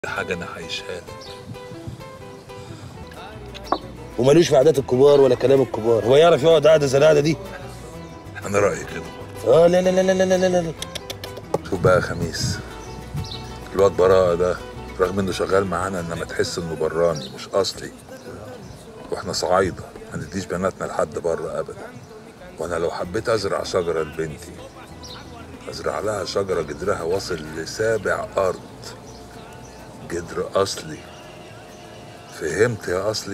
حاجة أنا عايشها لك. ومالوش في عادات الكبار ولا كلام الكبار، هو يعرف يقعد قعدة زي القعدة دي؟ أنا رأيي كده. لا لا لا لا لا لا لا. شوف بقى يا خميس، الواد براءة ده رغم إنه شغال معانا إنما تحس إنه براني مش أصلي، وإحنا صعايدة ما نديش بناتنا لحد بره أبدا. وأنا لو حبيت أزرع شجرة لبنتي أزرع لها شجرة جدرها واصل ل7 أرض، جدر أصلي. فهمت يا أصلي؟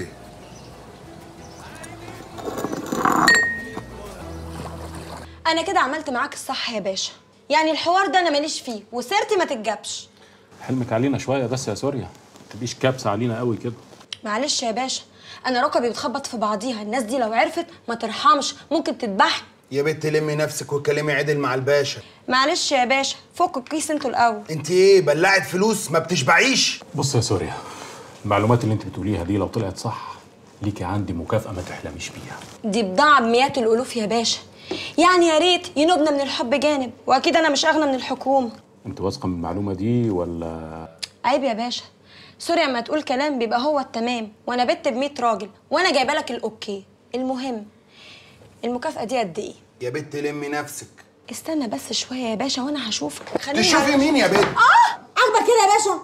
أنا كده عملت معاك الصح يا باشا، يعني الحوار ده أنا ماليش فيه وسيرتي ما تتجابش. حلمك علينا شوية بس يا سوريا، ما تبقيش كابسة علينا قوي كده. معلش يا باشا، أنا ركبي بتخبط في بعضيها، الناس دي لو عرفت ما ترحمش، ممكن تذبحني. يا بنت لمي نفسك وكلمي عدل مع الباشا. معلش يا باشا، فكوا الكيس انتوا الأول. انت ايه بلعت فلوس ما بتشبعيش؟ بص يا سوريا، المعلومات اللي انت بتقوليها دي لو طلعت صح ليكي عندي مكافأة ما تحلميش بيها. دي بضاعة بمئات الألوف يا باشا، يعني يا ريت ينوبنا من الحب جانب، وأكيد أنا مش أغنى من الحكومة. انت واثقة من المعلومة دي ولا؟ عيب يا باشا، سوريا ما تقول كلام بيبقى هو التمام، وأنا بت ب100 راجل وأنا جايبة لك الأوكي. المهم المكافأة دي قد إيه؟ يا بنت لمي نفسك. استنى بس شوية يا باشا وأنا هشوفك. تشوفي مين يا بنت؟ عاجبك كده يا باشا؟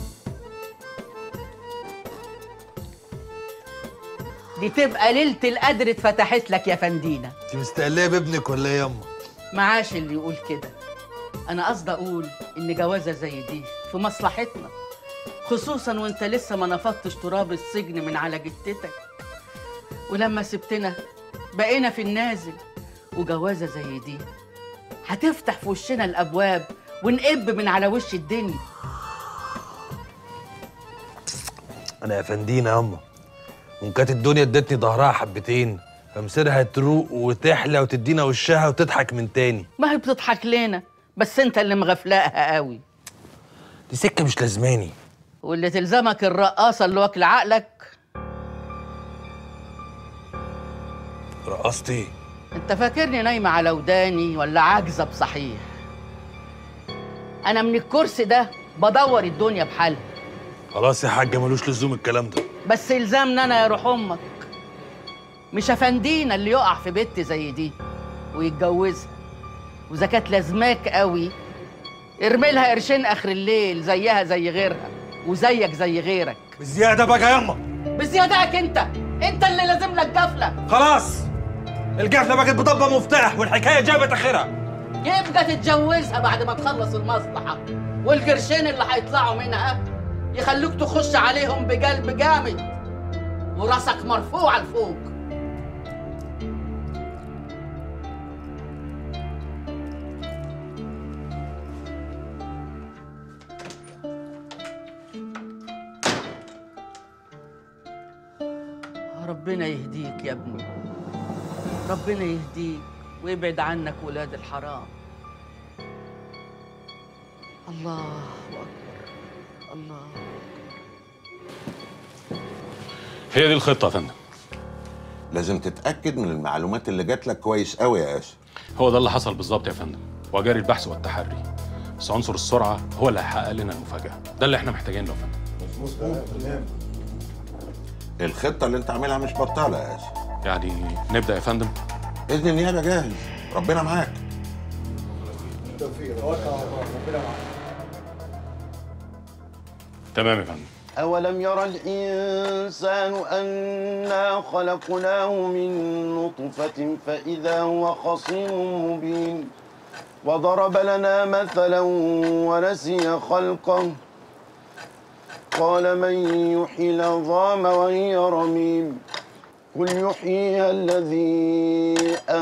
دي تبقى ليلة القدر اتفتحت لك يا فندينا. انت مستقليه بابنك ولا ايه ياما؟ معاش اللي يقول كده. أنا قصدي أقول إن جوازة زي دي في مصلحتنا، خصوصا وأنت لسه ما نفضتش تراب السجن من على جتتك، ولما سبتنا بقينا في النازل. وجوازة زي دي هتفتح في وشنا الأبواب ونقب من على وش الدنيا. انا يا فندينا ياما، وان كانت الدنيا ادتني ظهرها حبتين فمصيرها تروق وتحلى وتدينا وشها وتضحك من تاني. ما هي بتضحك لنا، بس انت اللي مغفلاها قوي. دي سكه مش لازماني. واللي تلزمك الرقاصه اللي واكله عقلك. رقصتي؟ انت فاكرني نايمه على وداني ولا عاجزه بصحيح؟ انا من الكرسي ده بدور الدنيا بحالها. خلاص يا حاجه ملوش لزوم الكلام ده. بس يلزمنا انا يا روح امك، مش افندينا اللي يقع في بنت زي دي ويتجوزها، واذا كانت لازماك قوي ارمي لها قرشين اخر الليل زيها زي غيرها وزيك زي غيرك. بالزياده بقى ياما. بزيادتك انت اللي لازم لك جفله. خلاص القفله بقت بضبه مفتاح والحكايه جابت اخرها. يبقى تتجوزها بعد ما تخلص المصلحه، والقرشين اللي هيطلعوا منها يخلوك تخش عليهم بقلب جامد وراسك مرفوع لفوق. ربنا يهديك يا ابني، ربنا يهديك ويبعد عنك ولاد الحرام. الله أكبر الله. هي دي الخطة يا فندم. لازم تتأكد من المعلومات اللي جات لك كويس قوي يا آسف. هو ده اللي حصل بالظبط يا فندم، وجاري البحث والتحري، بس عنصر السرعة هو اللي هيحقق لنا المفاجأة، ده اللي احنا محتاجينه يا فندم. الخطة اللي انت عاملها مش بطالة يا آسف. يعني نبدأ يا فندم؟ إذن النيابة جاهز، ربنا معاك. تمام يا فندم. أولم يرى الإنسان أنا خلقناه من نطفة فإذا هو خصيم مبين وضرب لنا مثلا ونسي خلقه قال من يحيي العظام وهي رميم قل يحييها الذي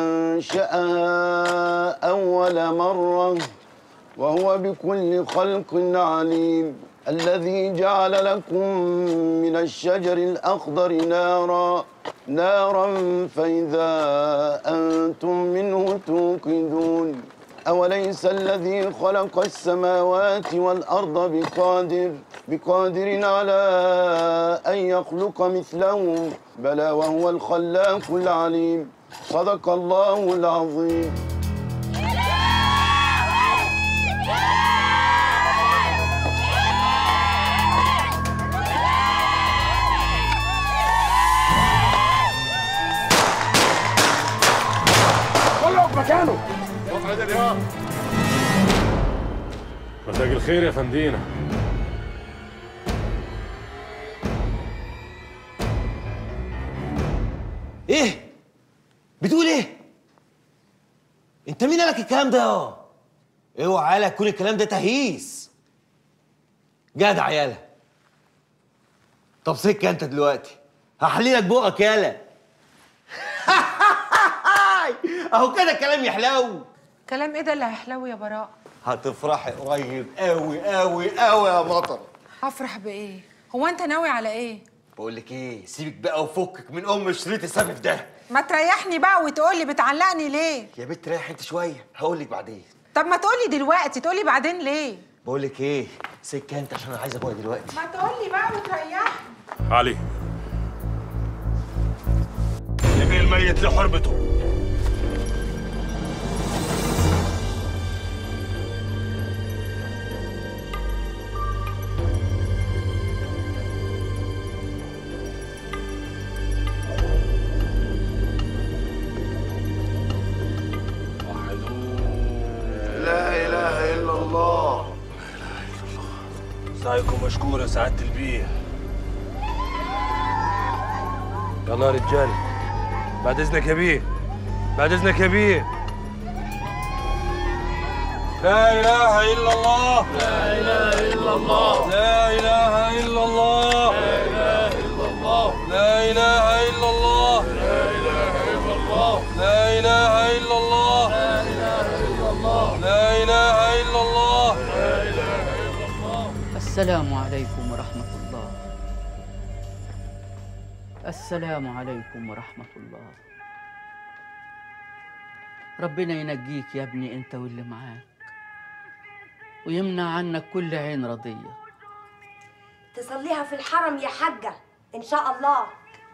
أنشأها أول مرة وهو بكل خلق عليم الذي جعل لكم من الشجر الأخضر نارا فإذا أنتم منه توقدون أوليس الذي خلق السماوات والأرض بقادر على أن يخلق مثلهم بلى وهو الخلاق العليم صدق الله العظيم. الله. مساء الخير يا فندينا. ايه؟ بتقول ايه؟ انت مين قالك الكلام ده يا؟ اوعى يالا يكون الكلام ده تهييس. جدع يالا. طب سكه انت دلوقتي هحليلك بقك يالا. اهو كده الكلام يحلو. كلام ايه ده اللي هيحلو يا براء؟ هتفرحي قريب قوي قوي قوي يا مطر. هفرح بايه؟ هو انت ناوي على ايه؟ بقول لك ايه، سيبك بقى وفكك من شريط السفف ده. ما تريحني بقى وتقول لي بتعلقني ليه؟ يا بنت ريح انت شويه، هقول لك بعدين. طب ما تقول لي دلوقتي، تقول لي بعدين ليه؟ بقول لك ايه، سكه انت عشان انا عايز ابويا دلوقتي. ما تقول لي بقى وتريحني. علي يبقى الميت لحرمته. سعيكم مشكور يا سعادة البيه. يلا يا رجالة، بعد إذنك يا بيه، بعد إذنك يا بيه. لا إله إلا الله، لا إله إلا الله، لا إله إلا الله، لا إله إلا الله، لا إله إلا الله، لا إله إلا الله، لا إله إلا الله، لا إله إلا الله، لا إله إلا الله. السلام عليكم ورحمة الله. السلام عليكم ورحمة الله. ربنا ينجيك يا ابني انت واللي معاك، ويمنع عنك كل عين رضية. تصليها في الحرم يا حاجة إن شاء الله.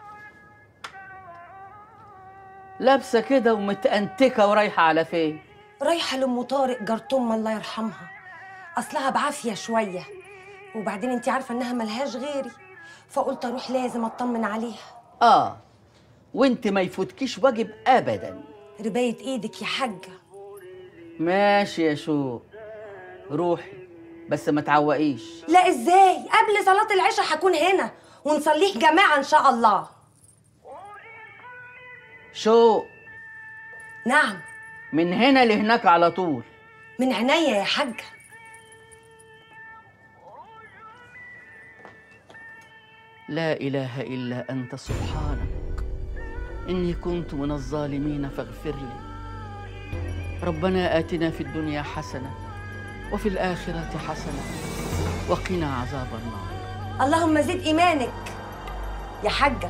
لابسة كده ومتأنتكة ورايحة على فين؟ رايحة لأم طارق جارتهم الله يرحمها، أصلها بعافية شوية، وبعدين انت عارفة إنها ملهاش غيري، فقلت أروح لازم أطمن عليها. وانت ما يفوتكيش واجب أبدا. رباية إيدك يا حاجة. ماشي يا شو، روحي بس ما تعوقيش. لا إزاي؟ قبل صلاة العشاء هكون هنا ونصليه جماعة إن شاء الله. شو؟ نعم. من هنا لهناك على طول. من عينيا يا حاجة. لا إله إلا أنت سبحانك إني كنت من الظالمين فاغفر لي. ربنا آتنا في الدنيا حسنة وفي الآخرة حسنة وقنا عذاب النار. اللهم زد إيمانك يا حاجة.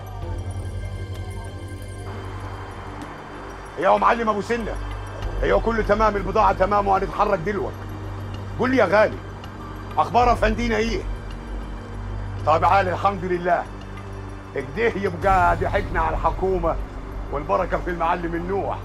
يا معلم ابو سنه، ايوه كله تمام، البضاعه تمام وهنتحرك دلوقتي. قول لي يا غالي، اخبار افندينا ايه؟ طيب عالي الحمد لله. كده يبقى ضحكنا على الحكومه والبركه في المعلم النوح.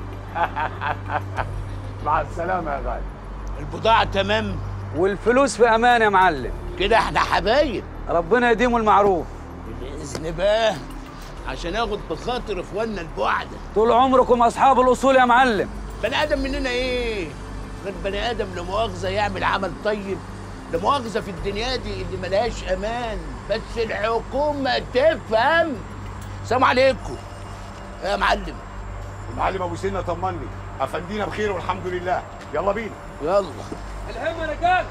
مع السلامه يا غالي. البضاعه تمام والفلوس في امان يا معلم. كده احنا حبايب، ربنا يديمه المعروف باذن بقى، عشان اخد بخاطر اخواننا البعده. طول عمركم اصحاب الاصول يا معلم. بني ادم مننا ايه غير بني ادم لا مؤاخذه يعمل عمل طيب، لا مؤاخذه في الدنيا دي اللي ملهاش امان، بس الحكومه تفهم. سلام عليكم يا معلم. المعلم ابو سنه طمني، افندينا بخير والحمد لله. يلا بينا. يلا الهم يا رجال.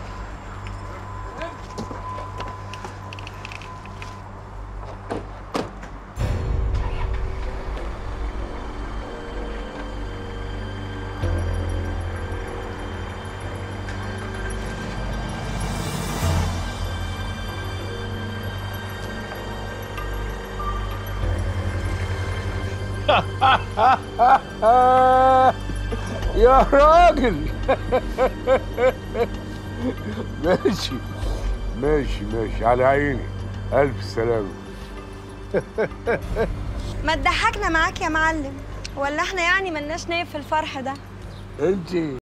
يا راجل. ماشي ماشي ماشي على عيني، ألف سلامة. ما تضحكنا معاك يا معلم، ولا احنا يعني ملناش نايب في الفرح ده؟ انت